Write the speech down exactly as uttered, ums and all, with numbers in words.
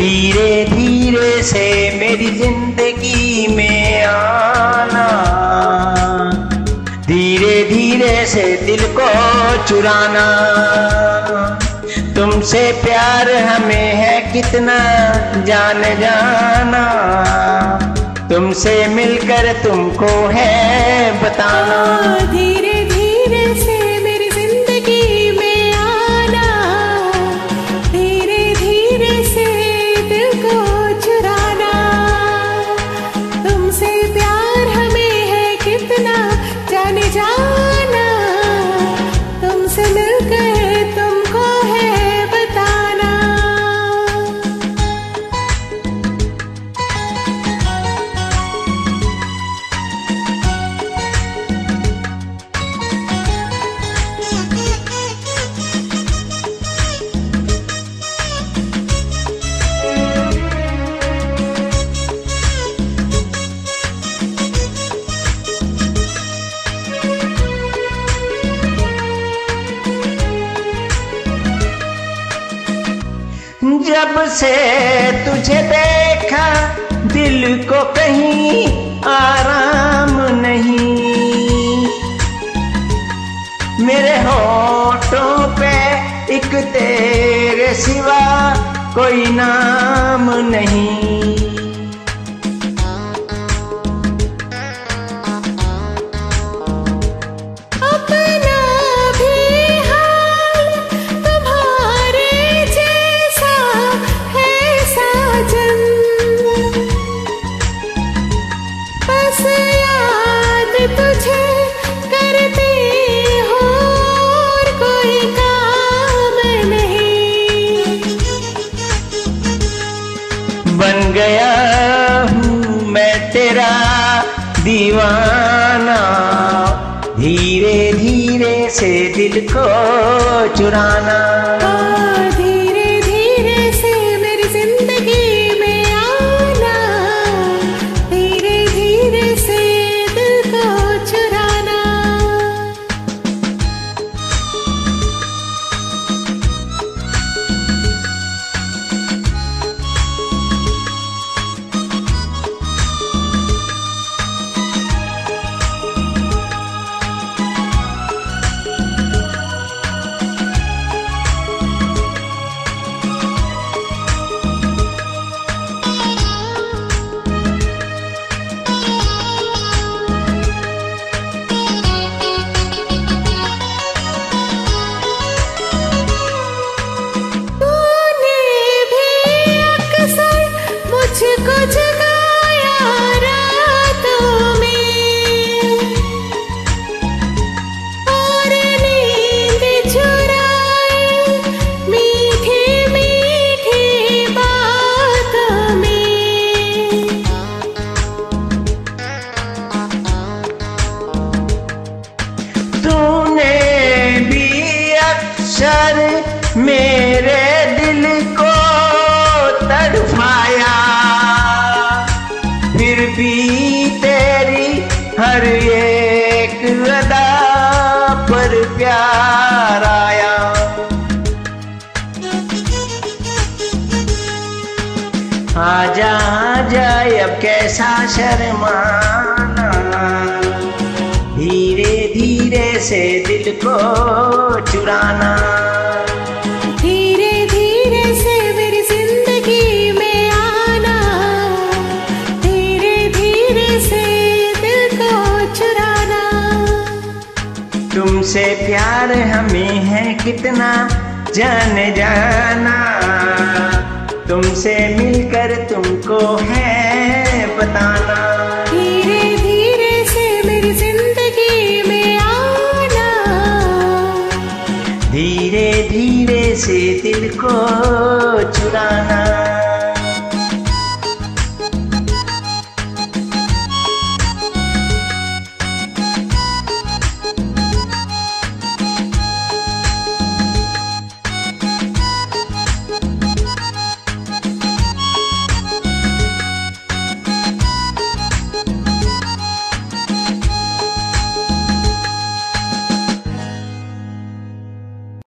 धीरे धीरे से मेरी जिंदगी में आना, धीरे धीरे से दिल को चुराना। तुमसे प्यार हमें है कितना जान जाना, तुमसे मिलकर तुमको है बताना। धीरे धीरे से मेरी जिंदगी में आना, धीरे धीरे से दिल को चुराना। तुमसे प्यार हमें है कितना जाने जाना, तुमसे मिलकर तुमको है बताना। जब से तुझे देखा दिल को कहीं आराम नहीं, मेरे होठों पे एक तेरे सिवा कोई नाम नहीं। तुझे करती हो और कोई काम नहीं, बन गया हूँ मैं तेरा दीवाना, धीरे धीरे से दिल को चुराना। धीरे धीरे से मेरी जिंदगी में आना, धीरे धीरे से दिल को चुराना। मुझको जगाया रातों में और नींद चुराई मीठी मीठी बातों में। तूने भी अक्सर मेरे दिल को तड़पाया, फिर भी तेरी हर एक अदा पर प्यार आया। आजा आजा अब कैसा शर्माना, धीरे धीरे से दिल को चुराना। धीरे धीरे से मेरी जिंदगी में आना, धीरे धीरे से दिल को चुराना। तुमसे प्यार हमें है कितना जान जाना, तुमसे मिलकर तुमको है बताना। धीरे धीरे से मेरी जिंदगी में आना, धीरे धीरे से दिल को चुराना।